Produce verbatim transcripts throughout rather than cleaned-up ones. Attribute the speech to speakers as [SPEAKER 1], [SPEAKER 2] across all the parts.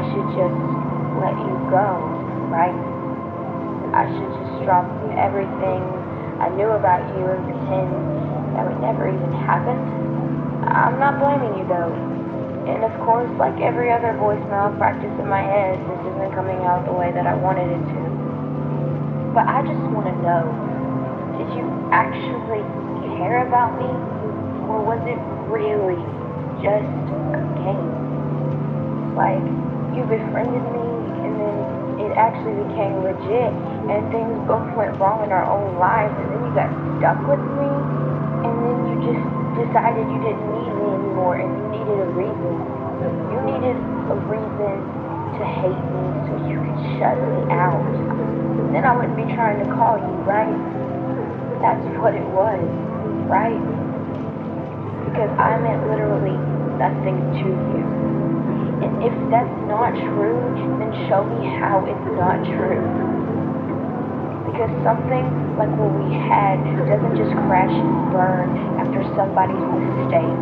[SPEAKER 1] should just let you go, right? I should just drop everything I knew about you and pretend that it never even happened. I'm not blaming you though. And of course, like every other voicemail I practice in my head, this isn't coming out the way that I wanted it to. But I just want to know, did you actually care about me? Or was it really just a game? Like, you befriended me, and then it actually became legit, and things both went wrong in our own lives, and then you got stuck with me, and then you just decided you didn't need me anymore, and you needed a reason. You needed a reason to hate me so you could shut me out. Then I wouldn't be trying to call you, right? That's what it was, right? Because I meant literally nothing to you. And if that's not true, then show me how it's not true. Because something like what we had doesn't just crash and burn after somebody's mistake.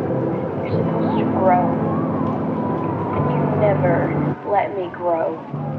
[SPEAKER 1] You're supposed to grow. And you never let me grow.